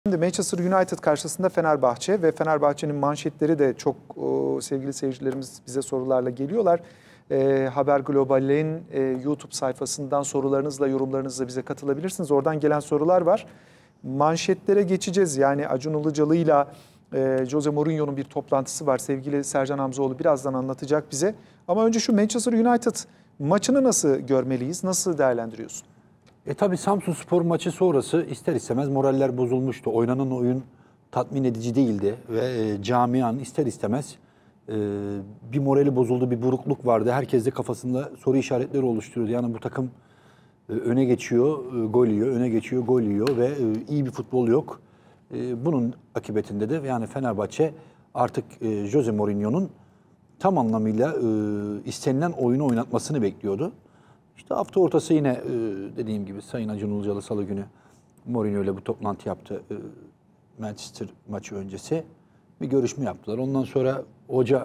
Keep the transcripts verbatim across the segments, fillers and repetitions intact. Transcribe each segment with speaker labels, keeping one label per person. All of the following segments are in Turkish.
Speaker 1: Şimdi Manchester United karşısında Fenerbahçe ve Fenerbahçe'nin manşetleri de çok o, sevgili seyircilerimiz bize sorularla geliyorlar. E, Haber Global'in e, YouTube sayfasından sorularınızla, yorumlarınızla bize katılabilirsiniz. Oradan gelen sorular var. Manşetlere geçeceğiz. Yani Acun Ilıcalı'yla e, Jose Mourinho'nun bir toplantısı var. Sevgili Sercan Hamzoğlu birazdan anlatacak bize. Ama önce şu Manchester United maçını nasıl görmeliyiz? Nasıl değerlendiriyorsun?
Speaker 2: E tabi Samsunspor maçı sonrası ister istemez moraller bozulmuştu. Oynanan oyun tatmin edici değildi ve e, camianın ister istemez e, bir morali bozuldu, bir burukluk vardı. Herkes de kafasında soru işaretleri oluşturuyordu. Yani bu takım e, öne geçiyor, e, gol yiyor, öne geçiyor, gol yiyor ve e, iyi bir futbol yok. E, bunun akıbetinde de yani Fenerbahçe artık e, Jose Mourinho'nun tam anlamıyla e, istenilen oyunu oynatmasını bekliyordu. İşte hafta ortası yine e, dediğim gibi Sayın Acun Ilıcalı Salı günü Mourinho ile bu toplantı yaptı. E, Manchester maçı öncesi bir görüşme yaptılar. Ondan sonra hoca,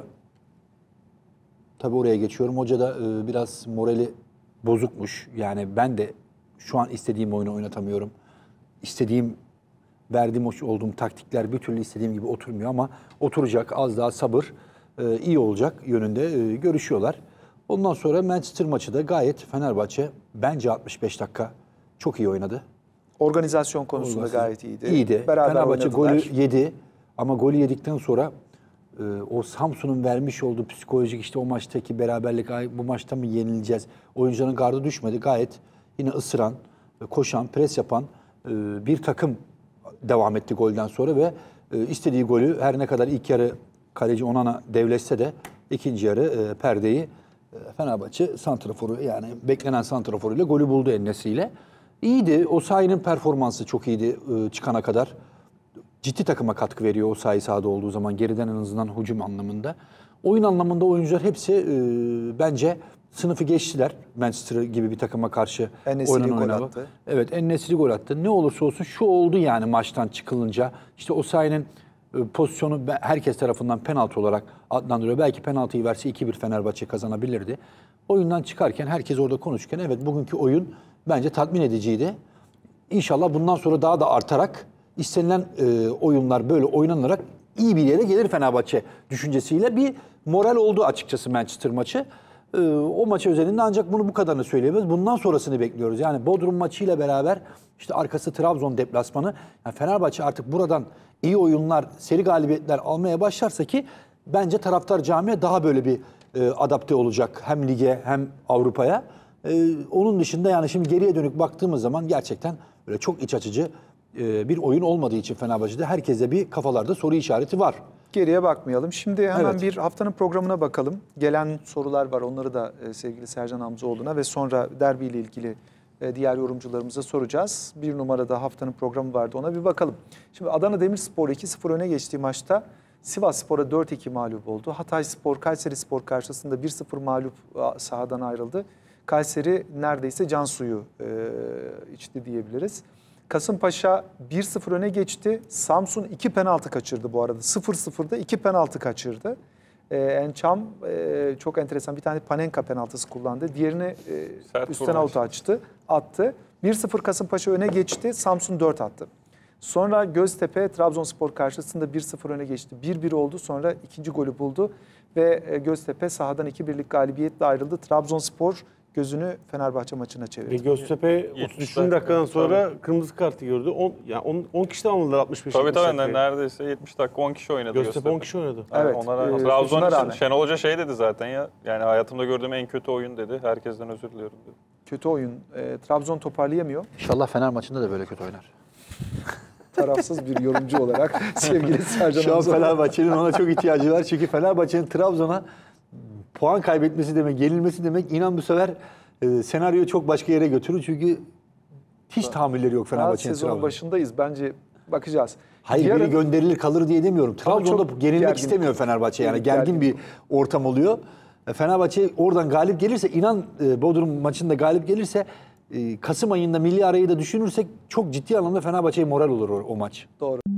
Speaker 2: tabii oraya geçiyorum, hoca da e, biraz morali bozukmuş. Yani ben de şu an istediğim oyunu oynatamıyorum. İstediğim, verdiğim olduğum taktikler bir türlü istediğim gibi oturmuyor ama oturacak, az daha sabır, e, iyi olacak yönünde e, görüşüyorlar. Ondan sonra Manchester maçı da gayet Fenerbahçe bence altmış beş dakika çok iyi oynadı.
Speaker 1: Organizasyon konusunda Organizasyon. gayet iyiydi.
Speaker 2: İyiydi.
Speaker 1: Beraber
Speaker 2: Fenerbahçe
Speaker 1: oynadılar.
Speaker 2: golü yedi ama golü yedikten sonra e, o Samsun'un vermiş olduğu psikolojik işte o maçtaki beraberlik, bu maçta mı yenileceğiz? Oyuncuların gardı düşmedi. Gayet yine ısıran, koşan, pres yapan e, bir takım devam etti golden sonra ve e, istediği golü her ne kadar ilk yarı kaleci Onana devletse de ikinci yarı e, perdeyi Fenerbahçe santraforu, yani beklenen santraforuyla golü buldu En-Nesyri ile. İyiydi. Osayi'nin performansı çok iyiydi çıkana kadar. Ciddi takıma katkı veriyor Osayi sahada olduğu zaman, geriden en azından hücum anlamında. Oyun anlamında oyuncular hepsi e, bence sınıfı geçtiler. Manchester gibi bir takıma karşı
Speaker 1: En-Nesyri gol attı.
Speaker 2: Evet, En-Nesyri gol attı. Ne olursa olsun şu oldu yani maçtan çıkılınca. İşte Osayi'nin pozisyonu herkes tarafından penaltı olarak adlandırıyor. Belki penaltıyı verse iki bir Fenerbahçe kazanabilirdi. Oyundan çıkarken herkes orada konuşurken evet bugünkü oyun bence tatmin ediciydi. İnşallah bundan sonra daha da artarak istenilen e, oyunlar böyle oynanarak iyi bir yere gelir Fenerbahçe düşüncesiyle bir moral oldu açıkçası Manchester maçı. E, o maçı özelinde ancak bunu bu kadarını söyleyebiliriz. Bundan sonrasını bekliyoruz. Yani Bodrum maçıyla beraber işte arkası Trabzon deplasmanı. Yani Fenerbahçe artık buradan iyi oyunlar, seri galibiyetler almaya başlarsa ki bence taraftar camiye daha böyle bir e, adapte olacak hem lige hem Avrupa'ya. E, onun dışında yani şimdi geriye dönük baktığımız zaman gerçekten böyle çok iç açıcı e, bir oyun olmadığı için Fenerbahçe'de herkese bir kafalarda soru işareti var.
Speaker 1: Geriye bakmayalım. Şimdi hemen
Speaker 2: Evet.
Speaker 1: bir haftanın programına bakalım. Gelen sorular var. Onları da e, sevgili Sercan Hamzoğlu'na ve sonra derbiyle ilgili e, diğer yorumcularımıza soracağız. Bir numarada haftanın programı vardı. Ona bir bakalım. Şimdi Adana Demirspor iki sıfır öne geçtiği maçta Sivasspor'a dört iki mağlup oldu. Hatayspor, Kayserispor karşısında bir sıfır mağlup sahadan ayrıldı. Kayseri neredeyse can suyu e, içti diyebiliriz. Kasımpaşa bir sıfır öne geçti. Samsun iki penaltı kaçırdı bu arada. sıfır sıfırda iki penaltı kaçırdı. Ee, Ençam e, çok enteresan bir tane Panenka penaltısı kullandı. Diğerini e, üstten avuta açtı, attı. bir sıfır Kasımpaşa öne geçti. Samsun dört attı. Sonra Göztepe Trabzonspor karşısında bir sıfır öne geçti. bir bir oldu. Sonra ikinci golü buldu ve e, Göztepe sahadan iki birlik galibiyetle ayrıldı. Trabzonspor gözünü Fenerbahçe maçına çevirdi.
Speaker 3: Ve Göztepe otuz üçüncü dakikadan sonra tabii kırmızı kartı gördü. on yani on kişi de almadılar altmış beş.
Speaker 4: Tabii tabii dakika. Neredeyse yetmiş dakika on kişi oynadı Göztepe.
Speaker 3: Göztepe on kişi oynadı.
Speaker 1: Evet.
Speaker 4: Onlara
Speaker 1: E,
Speaker 4: Trabzon için Şenol Hoca şey dedi zaten ya. Yani hayatımda gördüğüm en kötü oyun dedi. Herkesten özür diliyorum dedi.
Speaker 1: Kötü oyun. E, Trabzon toparlayamıyor.
Speaker 2: İnşallah Fener maçında da böyle kötü oynar.
Speaker 1: Tarafsız bir yorumcu olarak sevgili Sercan
Speaker 2: Şu an
Speaker 1: Hamzoğlu.
Speaker 2: Fenerbahçe'nin ona çok ihtiyacı var. Çünkü Fenerbahçe'nin Trabzon'a puan kaybetmesi demek, yenilmesi demek inan bu sefer e, senaryoyu çok başka yere götürür. Çünkü hiç tahammülleri yok Fenerbahçe'nin.
Speaker 1: Sezonun
Speaker 2: Trabzon'a.
Speaker 1: başındayız. Bence bakacağız.
Speaker 2: Hayır
Speaker 1: Yarın,
Speaker 2: biri gönderilir kalır diye demiyorum. Trabzon'da yenilmek
Speaker 1: gergin,
Speaker 2: istemiyor Fenerbahçe. Yani
Speaker 1: gergin,
Speaker 2: gergin bir ortam oluyor. Fenerbahçe oradan galip gelirse, inan Bodrum maçında galip gelirse Kasım ayında milli arayı da düşünürsek çok ciddi anlamda Fenerbahçe'ye moral olur o, o maç.
Speaker 1: Doğru.